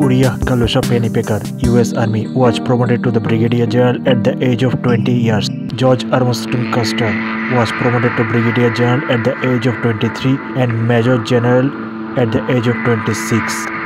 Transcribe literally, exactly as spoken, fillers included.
Uriah Galusha Pennypacker, U S Army, was promoted to the Brigadier General at the age of twenty years. George Armstrong Custer was promoted to Brigadier General at the age of twenty-three and Major General at the age of twenty-six.